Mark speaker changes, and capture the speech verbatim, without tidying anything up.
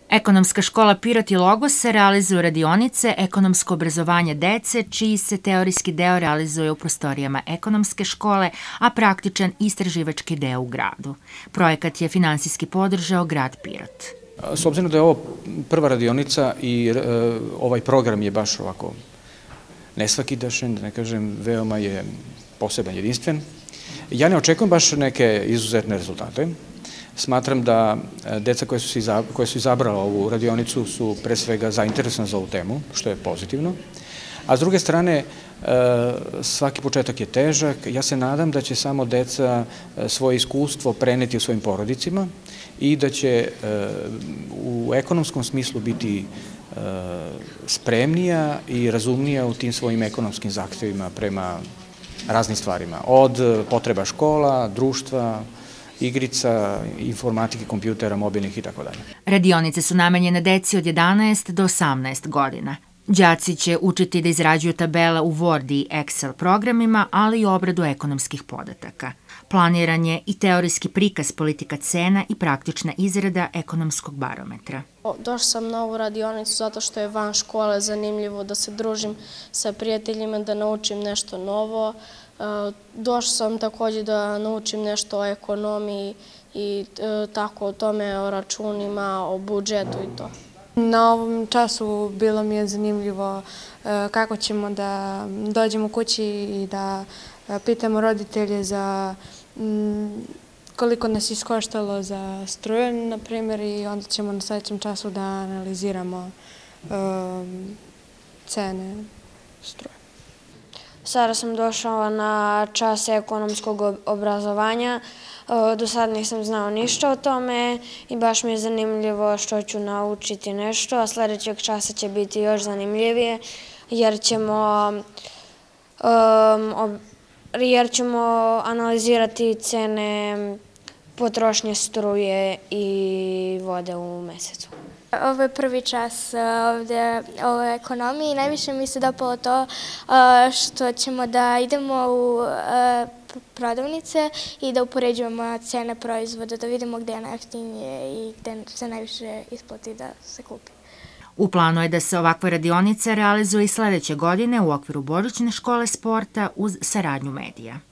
Speaker 1: Ekonomska škola Pirot i Logos realizuju radionice ekonomsko obrazovanje dece, čiji se teorijski deo realizuje u prostorijama ekonomske škole, a praktičan istraživački deo u gradu. Projekat je finansijski podržao grad Pirot.
Speaker 2: S obzirom da je ovo prva radionica i ovaj program je baš ovako nesvakidašan, da ne kažem, veoma je poseban, jedinstven, ja ne očekujem baš neke izuzetne rezultate. Smatram da deca koja su izabrala ovu radionicu su pre svega zainteresovana za ovu temu, što je pozitivno. A s druge strane, svaki početak je težak. Ja se nadam da će samo deca svoje iskustvo preneti u svojim porodicima i da će u ekonomskom smislu biti spremnija i razumnija u tim svojim ekonomskim zahtevima prema raznim stvarima. Od potreba škola, društva, igrica, informatike, kompjutera, mobilnih i tako dalje.
Speaker 1: Radionice su namenjene deci od jedanaest do osamnaest godina. Đaci će učiti da izrađuju tabele u Word i Excel programima, ali i obradu ekonomskih podataka. Planiran je i teorijski prikaz politika cena i praktična izrada ekonomskog barometra.
Speaker 3: Došla sam na ovu radionicu zato što je van škole zanimljivo da se družim sa prijateljima, da naučim nešto novo. Došla sam također da naučim nešto o ekonomiji i tako o tome, o računima, o budžetu i to.
Speaker 4: Na ovom času bilo mi je zanimljivo kako ćemo da dođemo kući i da pitamo roditelje za koliko nas je iskoštalo za struju, na primjer, i onda ćemo na sljedećem času da analiziramo cene struje.
Speaker 5: Sada sam došla na čas ekonomskog obrazovanja. Do sad nisam znao ništa o tome i baš mi je zanimljivo što ću naučiti nešto, a sljedećeg časa će biti još zanimljivije jer ćemo, jer ćemo analizirati cene potrošnje struje i vode u mesecu.
Speaker 6: Ovo je prvi čas ovdje o ekonomiji. Najviše mi se dopalo to što ćemo da idemo u prodavnice i da upoređujemo cene proizvoda, da vidimo gde je najjeftinije i gde se najviše isplati da se kupi.
Speaker 1: U planu je da se ovakva radionica realizuje i sledeće godine u okviru Božićne škole sporta uz saradnju medija.